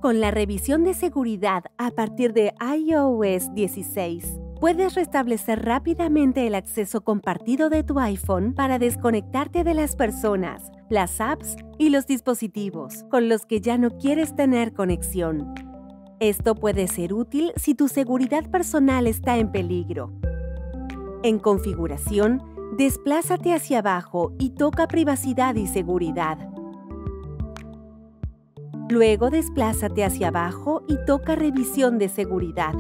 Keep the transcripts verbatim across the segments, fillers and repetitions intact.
Con la revisión de seguridad a partir de i O S dieciséis, puedes restablecer rápidamente el acceso compartido de tu iPhone para desconectarte de las personas, las apps y los dispositivos con los que ya no quieres tener conexión. Esto puede ser útil si tu seguridad personal está en peligro. En Configuración, desplázate hacia abajo y toca Privacidad y Seguridad. Luego desplázate hacia abajo y toca Revisión de seguridad.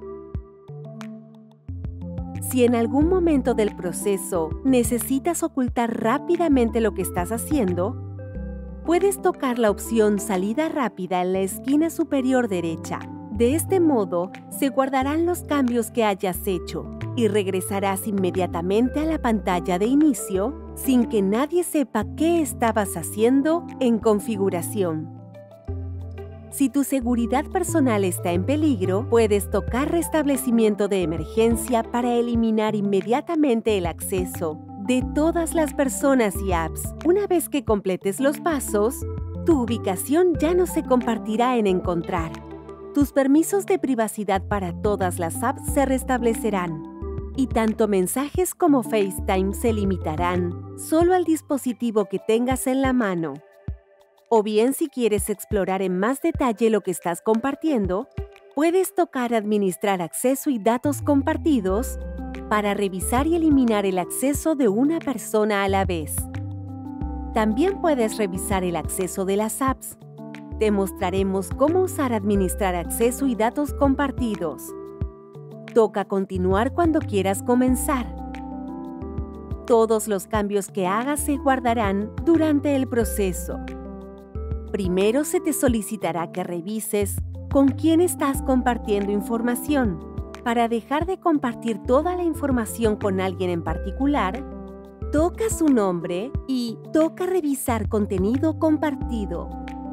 Si en algún momento del proceso necesitas ocultar rápidamente lo que estás haciendo, puedes tocar la opción Salida rápida en la esquina superior derecha. De este modo, se guardarán los cambios que hayas hecho y regresarás inmediatamente a la pantalla de inicio sin que nadie sepa qué estabas haciendo en Configuración. Si tu seguridad personal está en peligro, puedes tocar Restablecimiento de emergencia para eliminar inmediatamente el acceso de todas las personas y apps. Una vez que completes los pasos, tu ubicación ya no se compartirá en Encontrar. Tus permisos de privacidad para todas las apps se restablecerán y tanto mensajes como FaceTime se limitarán solo al dispositivo que tengas en la mano. O bien, si quieres explorar en más detalle lo que estás compartiendo, puedes tocar Administrar acceso y datos compartidos para revisar y eliminar el acceso de una persona a la vez. También puedes revisar el acceso de las apps. Te mostraremos cómo usar Administrar acceso y datos compartidos. Toca Continuar cuando quieras comenzar. Todos los cambios que hagas se guardarán durante el proceso. Primero se te solicitará que revises con quién estás compartiendo información. Para dejar de compartir toda la información con alguien en particular, toca su nombre y toca Revisar contenido compartido.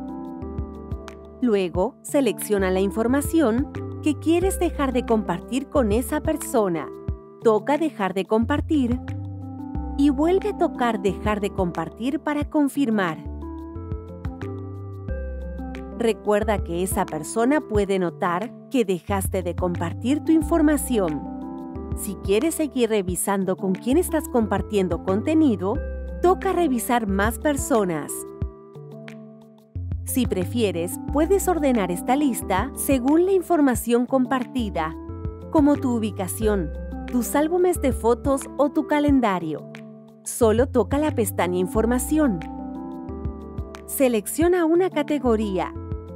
Luego, selecciona la información que quieres dejar de compartir con esa persona. Toca Dejar de compartir y vuelve a tocar Dejar de compartir para confirmar. Recuerda que esa persona puede notar que dejaste de compartir tu información. Si quieres seguir revisando con quién estás compartiendo contenido, toca Revisar más personas. Si prefieres, puedes ordenar esta lista según la información compartida, como tu ubicación, tus álbumes de fotos o tu calendario. Solo toca la pestaña Información. Selecciona una categoría.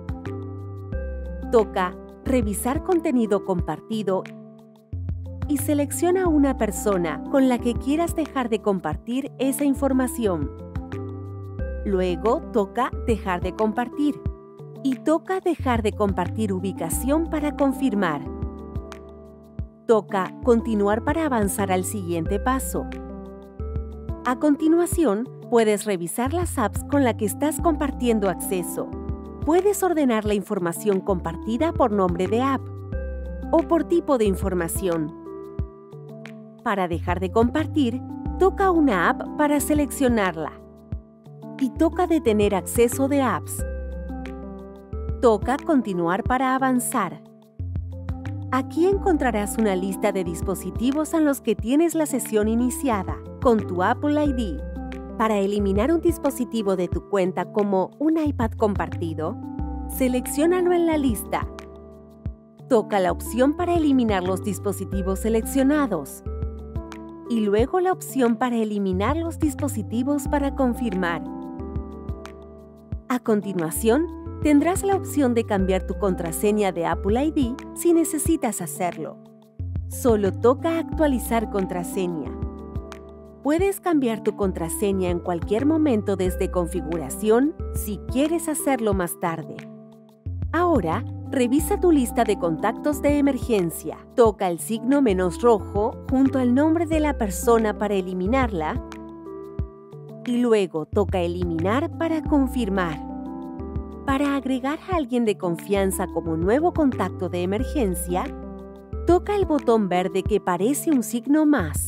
Toca Revisar contenido compartido y selecciona una persona con la que quieras dejar de compartir esa información. Luego toca Dejar de compartir y toca Dejar de compartir ubicación para confirmar. Toca Continuar para avanzar al siguiente paso. A continuación, puedes revisar las apps con las que estás compartiendo acceso. Puedes ordenar la información compartida por nombre de app o por tipo de información. Para dejar de compartir, toca una app para seleccionarla y toca Detener acceso de apps. Toca Continuar para avanzar. Aquí encontrarás una lista de dispositivos en los que tienes la sesión iniciada con tu Apple I D. Para eliminar un dispositivo de tu cuenta como un iPad compartido, selecciónalo en la lista. Toca la opción para eliminar los dispositivos seleccionados y luego la opción para eliminar los dispositivos para confirmar. A continuación, tendrás la opción de cambiar tu contraseña de Apple I D si necesitas hacerlo. Solo toca Actualizar contraseña. Puedes cambiar tu contraseña en cualquier momento desde Configuración si quieres hacerlo más tarde. Ahora, revisa tu lista de contactos de emergencia. Toca el signo menos rojo junto al nombre de la persona para eliminarla y luego toca Eliminar para confirmar. Para agregar a alguien de confianza como nuevo contacto de emergencia, toca el botón verde que parece un signo más.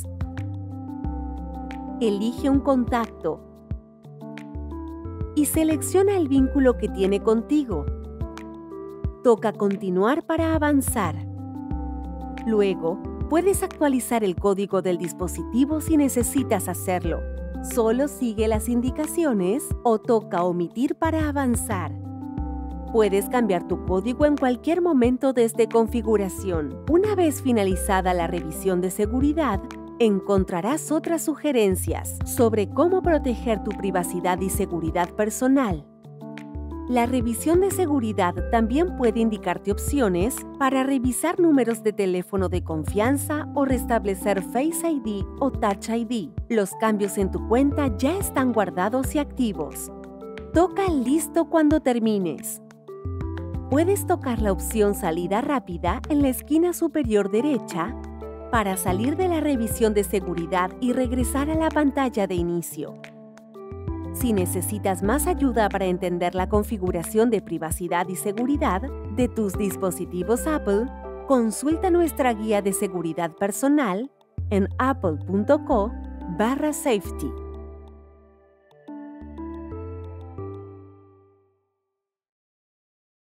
Elige un contacto y selecciona el vínculo que tiene contigo. toca Continuar para avanzar. Luego, puedes actualizar el código del dispositivo si necesitas hacerlo. Solo sigue las indicaciones o toca Omitir para avanzar. Puedes cambiar tu código en cualquier momento desde Configuración. Una vez finalizada la revisión de seguridad, encontrarás otras sugerencias sobre cómo proteger tu privacidad y seguridad personal. La revisión de seguridad también puede indicarte opciones para revisar números de teléfono de confianza o restablecer Face I D o Touch I D. Los cambios en tu cuenta ya están guardados y activos. Toca Listo cuando termines. Puedes tocar la opción Salida rápida en la esquina superior derecha para salir de la revisión de seguridad y regresar a la pantalla de inicio. Si necesitas más ayuda para entender la configuración de privacidad y seguridad de tus dispositivos Apple, consulta nuestra guía de seguridad personal en apple punto co barra safety.